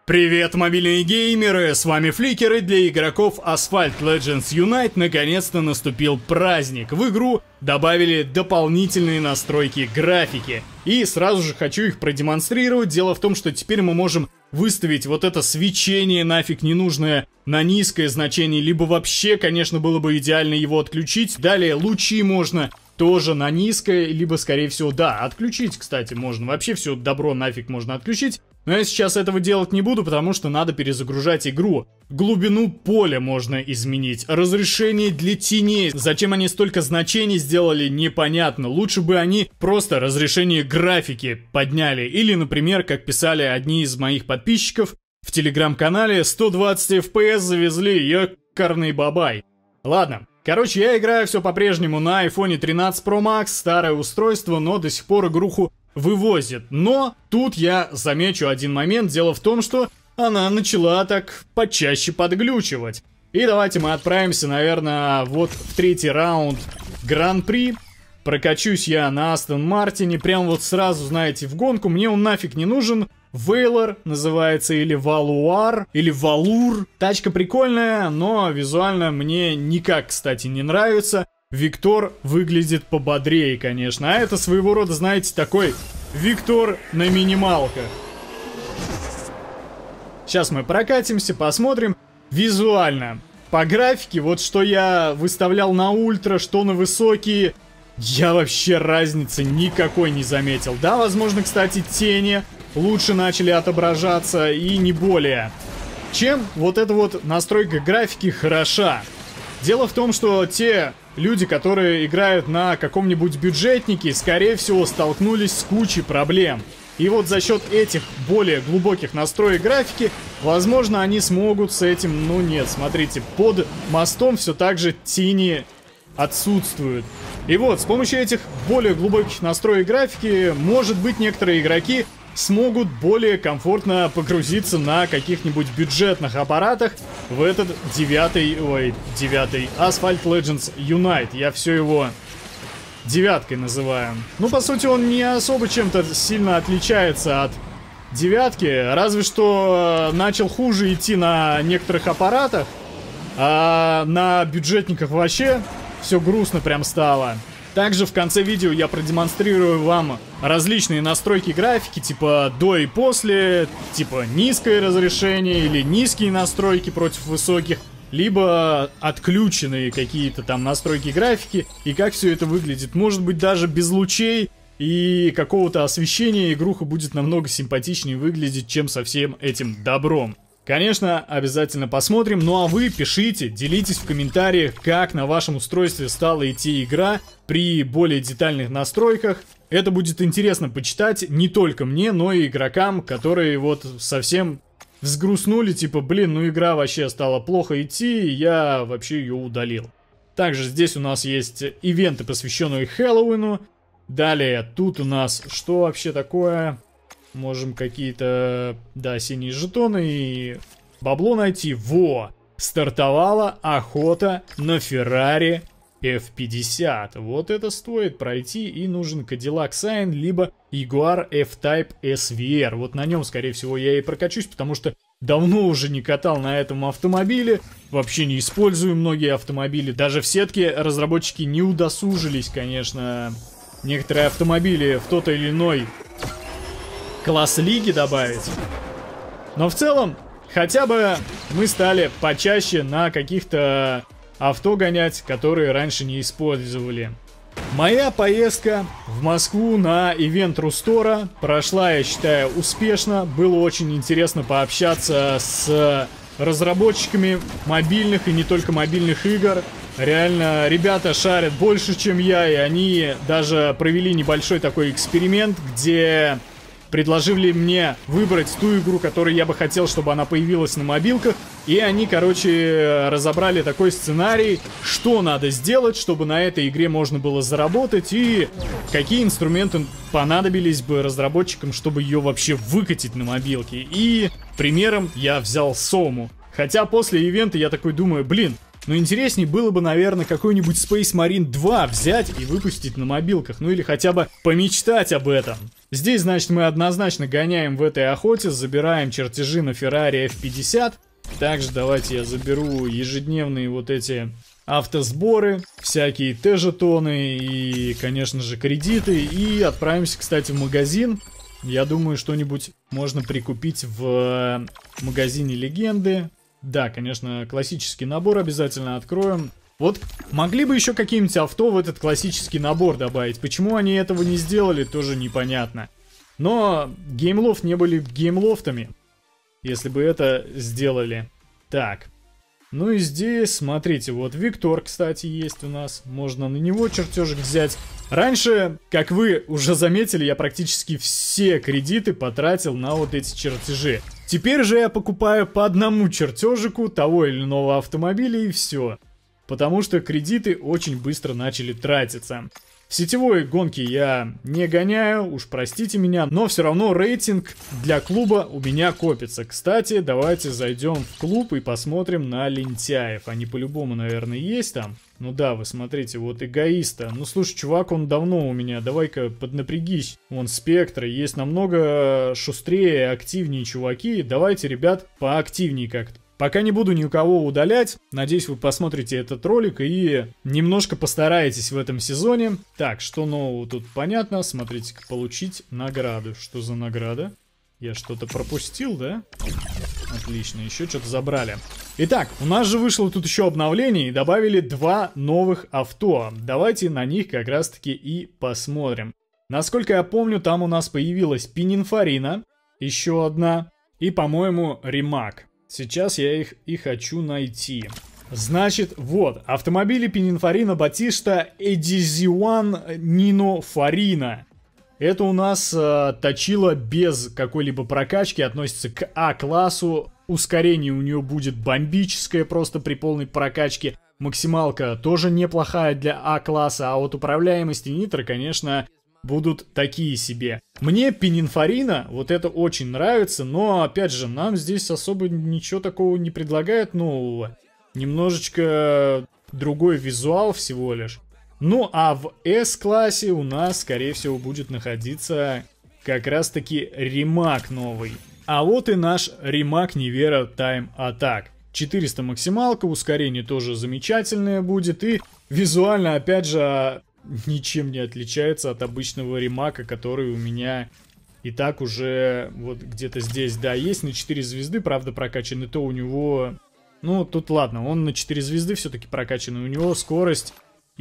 Привет, мобильные геймеры! С вами Фликер, и для игроков Asphalt Legends Unite наконец-то наступил праздник. В игру добавили дополнительные настройки графики. И сразу же хочу их продемонстрировать. Дело в том, что теперь мы можем выставить вот это свечение нафиг ненужное на низкое значение. Либо вообще, конечно, было бы идеально его отключить. Далее лучи можно тоже на низкое, либо, скорее всего, да, отключить, кстати, можно. Вообще все добро нафиг можно отключить. Но я сейчас этого делать не буду, потому что надо перезагружать игру. Глубину поля можно изменить, разрешение для теней. Зачем они столько значений сделали, непонятно. Лучше бы они просто разрешение графики подняли. Или, например, как писали одни из моих подписчиков в телеграм-канале, 120 FPS завезли, ёкарный бабай. Ладно. Короче, я играю все по-прежнему на iPhone 13 Pro Max, старое устройство, но до сих пор игруху вывозит. Но тут я замечу один момент. Дело в том, что она начала так почаще подглючивать. И давайте мы отправимся, наверное, вот в третий раунд Гран-при. Прокачусь я на Астон Мартине. Прям вот сразу, знаете, в гонку. Мне он нафиг не нужен. Вейлор называется, или Валуар, или Валур. Тачка прикольная, но визуально мне никак, кстати, не нравится. Виктор выглядит пободрее, конечно. А это своего рода, знаете, такой Виктор на минималках. Сейчас мы прокатимся, посмотрим. Визуально, по графике, вот что я выставлял на ультра, что на высокие, я вообще разницы никакой не заметил. Да, возможно, кстати, тени лучше начали отображаться, и не более. Чем вот эта вот настройка графики хороша. Дело в том, что те люди, которые играют на каком-нибудь бюджетнике, скорее всего, столкнулись с кучей проблем. И вот за счет этих более глубоких настроек графики, возможно, они смогут с этим, ну нет, смотрите, под мостом все так же тени отсутствуют. И вот, с помощью этих более глубоких настроек графики, может быть, некоторые игроки смогут более комфортно погрузиться на каких-нибудь бюджетных аппаратах в этот девятый Asphalt Legends Unite. Я все его девяткой называю. Ну, по сути, он не особо чем-то сильно отличается от девятки, разве что начал хуже идти на некоторых аппаратах, а на бюджетниках вообще все грустно прям стало. Также в конце видео я продемонстрирую вам различные настройки графики, типа до и после, типа низкое разрешение или низкие настройки против высоких, либо отключенные какие-то там настройки графики, и как все это выглядит. Может быть, даже без лучей и какого-то освещения игруха будет намного симпатичнее выглядеть, чем со всем этим добром. Конечно, обязательно посмотрим. Ну а вы пишите, делитесь в комментариях, как на вашем устройстве стала идти игра при более детальных настройках. Это будет интересно почитать не только мне, но и игрокам, которые вот совсем взгрустнули, типа, блин, ну игра вообще стала плохо идти, и я вообще ее удалил. Также здесь у нас есть ивенты, посвященные Хэллоуину. Далее тут у нас что вообще такое? Можем какие-то, да, синие жетоны и бабло найти. Во! Стартовала охота на Ferrari F50. Вот это стоит пройти, и нужен Cadillac Sign, либо Jaguar F-Type SVR. Вот на нем, скорее всего, я и прокачусь, потому что давно уже не катал на этом автомобиле. Вообще не использую многие автомобили. Даже в сетке разработчики не удосужились, конечно, некоторые автомобили в тот или иной класс лиги добавить. Но в целом, хотя бы мы стали почаще на каких-то авто гонять, которые раньше не использовали. Моя поездка в Москву на ивент Рустора прошла, я считаю, успешно. Было очень интересно пообщаться с разработчиками мобильных и не только мобильных игр. Реально, ребята шарят больше, чем я, и они даже провели небольшой такой эксперимент, где предложили мне выбрать ту игру, которую я бы хотел, чтобы она появилась на мобилках. И они, короче, разобрали такой сценарий, что надо сделать, чтобы на этой игре можно было заработать, и какие инструменты понадобились бы разработчикам, чтобы ее вообще выкатить на мобилке. И примером я взял Сому. Хотя после ивента я такой думаю, блин, Но интереснее было бы, наверное, какой-нибудь Space Marine 2 взять и выпустить на мобилках. Ну или хотя бы помечтать об этом. Здесь, значит, мы однозначно гоняем в этой охоте, забираем чертежи на Ferrari F50. Также давайте я заберу ежедневные вот эти автосборы, всякие Т-жетоны и, конечно же, кредиты. И отправимся, кстати, в магазин. Я думаю, что-нибудь можно прикупить в магазине Легенды. Да, конечно, классический набор обязательно откроем. Вот могли бы еще какие-нибудь авто в этот классический набор добавить. Почему они этого не сделали, тоже непонятно. Но Геймлофт не были геймлофтами, если бы это сделали. Так. Ну и здесь, смотрите, вот Виктор, кстати, есть у нас. Можно на него чертежик взять. Раньше, как вы уже заметили, я практически все кредиты потратил на вот эти чертежи. Теперь же я покупаю по одному чертежику того или иного автомобиля и все. Потому что кредиты очень быстро начали тратиться. В сетевой гонке я не гоняю, уж простите меня, но все равно рейтинг для клуба у меня копится. Кстати, давайте зайдем в клуб и посмотрим на лентяев. Они по-любому, наверное, есть там. Ну да, вы смотрите, вот эгоиста. Ну слушай, чувак, он давно у меня, давай-ка поднапрягись. Вон Спектра, есть намного шустрее, активнее чуваки. Давайте, ребят, поактивнее как-то. Пока не буду никого удалять, надеюсь, вы посмотрите этот ролик и немножко постараетесь в этом сезоне. Так, что нового тут понятно, смотрите, получить награду. Что за награда? Я что-то пропустил, да? Отлично, еще что-то забрали. Итак, у нас же вышло тут еще обновление и добавили 2 новых авто. Давайте на них как раз таки и посмотрим. Насколько я помню, там у нас появилась Пининфарина, еще одна, и, по-моему, Ремак. Сейчас я их и хочу найти. Значит, вот, автомобили Пининфарина Батиста Эдизиуан Нино Фарина. Это у нас точило без какой-либо прокачки, относится к А-классу. Ускорение у нее будет бомбическое просто при полной прокачке. Максималка тоже неплохая для А-класса, а вот управляемость и нитро, конечно, будут такие себе. Мне Пининфарина вот это очень нравится, но опять же, нам здесь особо ничего такого не предлагают нового. Немножечко другой визуал всего лишь. Ну а в S-классе у нас, скорее всего, будет находиться как раз таки Ремак новый. А вот и наш Ремак Nivera Time Attack. 400 максималка, ускорение тоже замечательное будет. И визуально, опять же, ничем не отличается от обычного Ремака, который у меня и так уже вот где-то здесь, да, есть на 4 звезды, правда прокачан, и то у него, ну тут ладно, он на 4 звезды все-таки прокачан, и у него скорость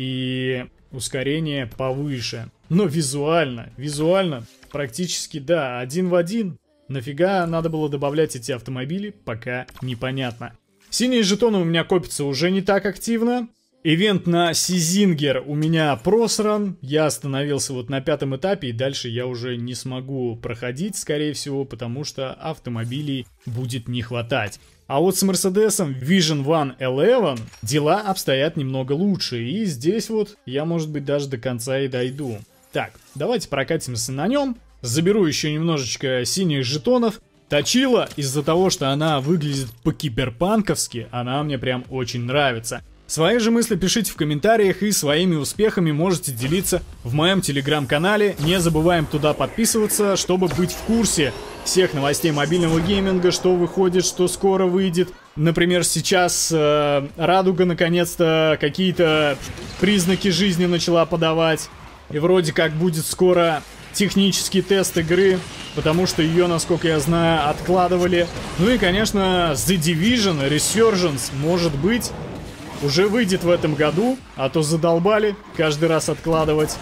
и ускорение повыше. Но визуально практически, да, один в один. Нафига надо было добавлять эти автомобили, пока непонятно. Синие жетоны у меня копятся уже не так активно. Ивент на Сизингер у меня просран, я остановился вот на 5-м этапе, и дальше я уже не смогу проходить, скорее всего, потому что автомобилей будет не хватать. А вот с Мерседесом Vision One 11 дела обстоят немного лучше, и здесь вот я, может быть, даже до конца и дойду. Так, давайте прокатимся на нем, заберу еще немножечко синих жетонов. Точила, из-за того, что она выглядит по-киберпанковски, она мне прям очень нравится. Свои же мысли пишите в комментариях и своими успехами можете делиться в моем телеграм-канале. Не забываем туда подписываться, чтобы быть в курсе всех новостей мобильного гейминга, что выходит, что скоро выйдет. Например, сейчас Радуга наконец-то какие-то признаки жизни начала подавать. И вроде как будет скоро технический тест игры, потому что ее, насколько я знаю, откладывали. Ну и, конечно, The Division Resurgence, может быть, уже выйдет в этом году, а то задолбали каждый раз откладывать.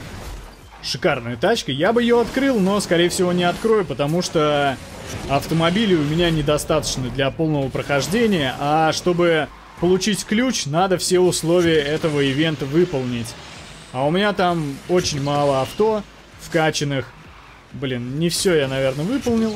Шикарная тачка. Я бы ее открыл, но, скорее всего, не открою, потому что автомобилей у меня недостаточно для полного прохождения, а чтобы получить ключ, надо все условия этого ивента выполнить. А у меня там очень мало авто вкачанных. Блин, не все я, наверное, выполнил.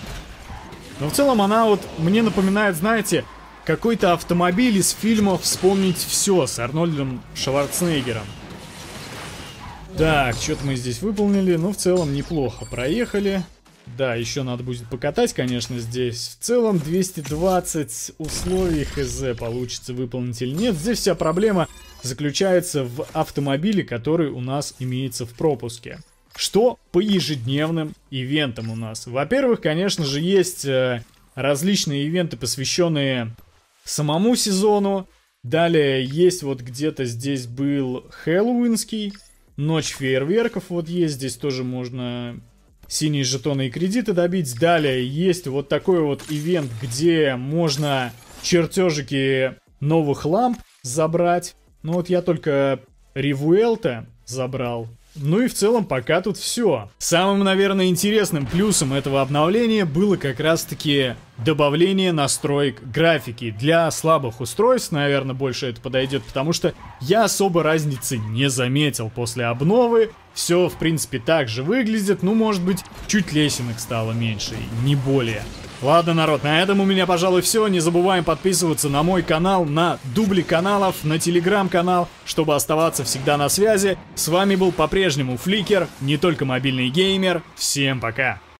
Но в целом она вот мне напоминает, знаете, какой-то автомобиль из фильма «Вспомнить все» с Арнольдом Шварценеггером. Так, что-то мы здесь выполнили, но в целом неплохо проехали. Да, еще надо будет покатать, конечно, здесь. В целом 220 условий хз получится выполнить или нет. Здесь вся проблема заключается в автомобиле, который у нас имеется в пропуске. Что по ежедневным ивентам у нас? Во-первых, конечно же, есть различные ивенты, посвященные самому сезону. Далее есть вот где-то здесь был хэллоуинский, ночь фейерверков вот есть, здесь тоже можно синие жетоны и кредиты добить. Далее есть вот такой вот ивент, где можно чертежики новых ламп забрать. Ну вот я только Ревуэлта забрал. Ну и в целом пока тут все. Самым, наверное, интересным плюсом этого обновления было как раз-таки добавление настроек графики. Для слабых устройств, наверное, больше это подойдет, потому что я особо разницы не заметил после обновы. Все, в принципе, так же выглядит. Ну, может быть, чуть лесенок стало меньше, не более. Ладно, народ, на этом у меня, пожалуй, все. Не забываем подписываться на мой канал, на дубли каналов, на телеграм-канал, чтобы оставаться всегда на связи. С вами был по-прежнему Фликер, не только мобильный геймер. Всем пока!